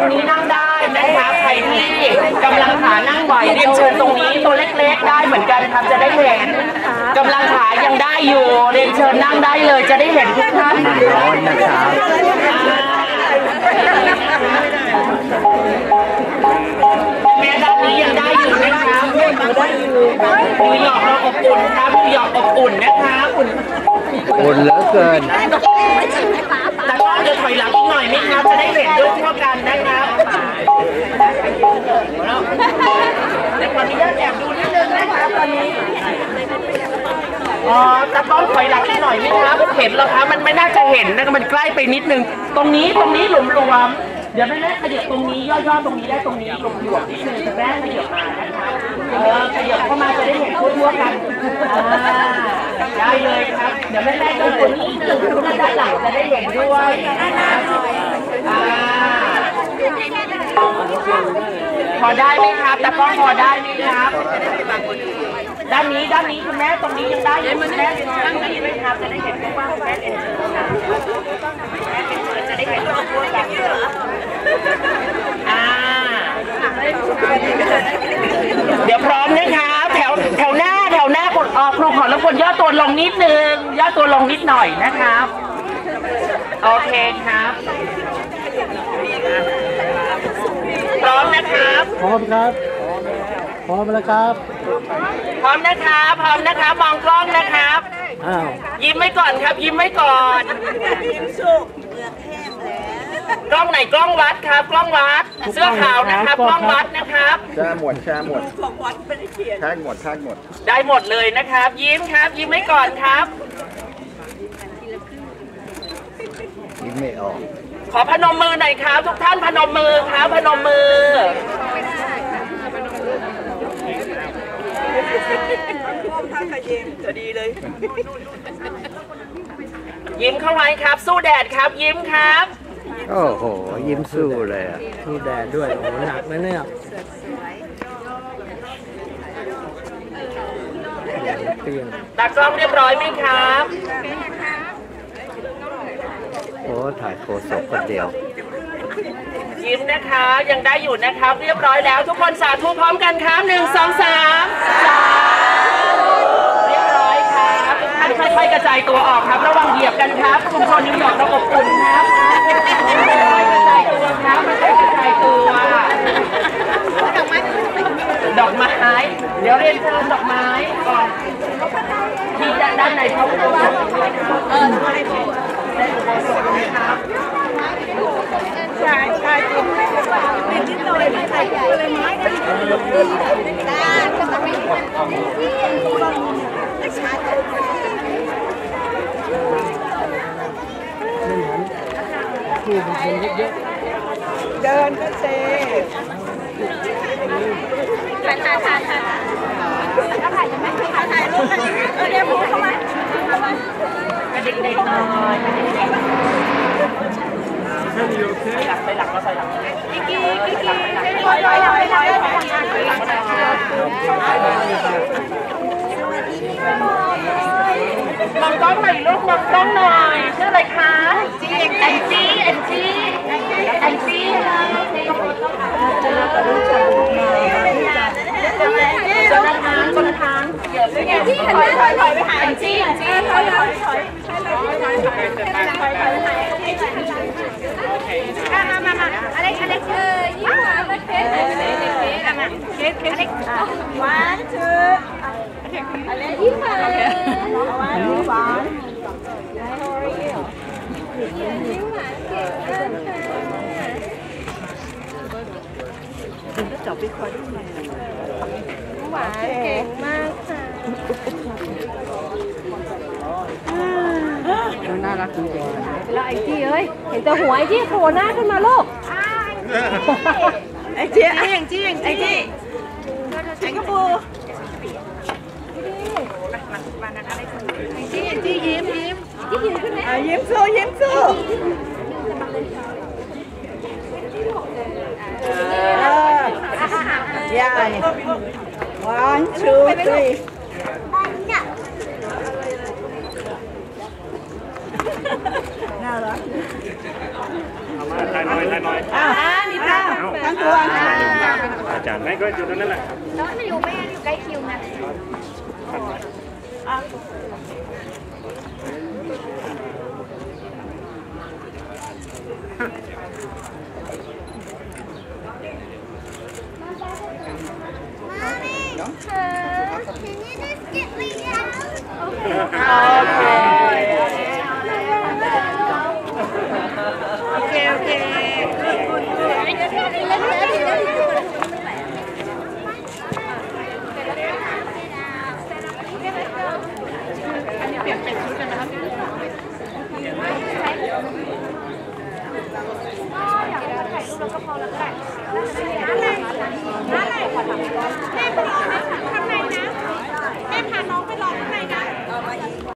นี้นั่งได้นะคะใครที่กำลังขานั่งไหวเรียนเชิญตรงนี้ตัวเล็กๆได้เหมือนกันครับจะได้เห็นกำลังขายังได้อยู่เรียนเชิญนั่งได้เลยจะได้เห็นทุกท่านร้อนนะครับแม่ด้านนี้ยังได้อยู่นะคะได้อยู่ดูหยอกเราอบอุ่นครับดูหยอกอบอุ่นนะคะอุ่นเหลือเกินแต่ก็จะถอยหลังอีกหน่อยไหมครับจะได้เห็นด้วยทั่วกันนะครับเดี๋ยวขออนุญาตแอบดูนิดนึงนะครับตอนนี้ตะก้องถอยหลังอีกหน่อยไหมครับเห็นหรอครับมันไม่น่าจะเห็นนะมันใกล้ไปนิดนึงตรงนี้หลุมรวมเดี๋ยวแม่ขยับตรงนี้ย่อๆตรงนี้ได้ตรงนี้หลวมๆนิดนึงแม่ขยับมานะครับขยับเข้ามาจะได้เห็นทั่วกันได้เลยครับเดี๋ยวแม่ก็ตัวนี้หนึ่งด้านหลังจะได้เห็นด้วยพอได้ไหมครับแต่ก็พอได้ไหมครับด้านนี้คุณแม่ตรงนี้ยังได้อยู่คุณแม่ตั้งใจไหมครับจะได้เห็นว่าคุณแม่เองจะได้เห็นทั่วกันเดี๋ยวพร้อมนะคะแถวหน้ากดออกครูขอรบกวนย่อตัวลงนิดนึงย่อตัวลงนิดหน่อยนะครับโอเคครับพร้อมนะครับพร้อมครับพร้อมแล้วครับพร้อมนะครับมองกล้องนะครับยิ้มไว้ก่อนครับยิ้มไว้ก่อนยิ้มสุกเหลือแห้งแล้วกล้องไหนกล้องวัดครับกล้องวัดเสื้อขาวนะครับกล้องวัดนะครับแช่หมดของวัดไม่ได้เขียนแช่หมดได้หมดเลยนะครับยิ้มครับยิ้มไว้ก่อนครับยิ้มไม่ออกขอพนมมือหน่อยครับทุกท่านพนมมือครับพนมมือท่าขยิมจะดีเลยยิ้มเข้าไว้ครับสู้แดดครับยิ้มครับโอ้โหยิ้มสู้เลยสู้แดดด้วยโอ้หนักนะเนี่ยตากล้องเรียบร้อยไหมครับโอ้ถ่ายโคศกคนเดียวยิ้มนะคะยังได้อยู่นะครับเรียบร้อยแล้วทุกคนสาธุพร้อมกันครับ1 2 3เรียบร้อยครับทุกท่านค่อยๆกระจายตัวออกครับระวังเหยียบกันครับชุมชนนิวยอร์กเราอบอุ่นครับค่อยๆกระจายตัวครับค่อยๆกระจายตัวดอกไม้เดี๋ยวเรียนเชิญดอกไม้ก่อนที่ด้านในเขาจะวางได้ครับใช่เป็นนิดหน่อยใส่อะไรไม้กันก็จะมีไม่ใช่ผู้เป็นคนเยอะเดินก็เซ่ถ่ายจะไม่ถ่ายรูปกันเดี๋ยวพูดเข้ามาเด็กๆหน่อยไปหลังก็ใส่หลังกิ๊กมองกล้องหน่อยลูกมองกล้องหน่อยชื่ออะไรคะแอนจี้จนทานถอยไปหาแอนจี้ถอยมาอเล็กยิ้มมาเค้ก1 2อเล็กยิ้มมาหวานก็จับไปคอยด้วยหวานเก่งมากค่ะน่ารักจริงๆแล้วไอ้จี้เอ้ยเห็นแต่หัวไอ้จี้โผล่หน้าขึ้นมาลูกไอ้จี้ไอ้กระปูไอ้จี้ยิ้มขึ้นไหมยิ้มสู้ใหญ่ 1 2 3น่ารักถ่ายหน่อยนี่ค่ะทั้งตัวอาจารย์ไม่ก็อยู่ตรงนั้นแหละแล้วไม่อยู่ใกล้คิวนะแม่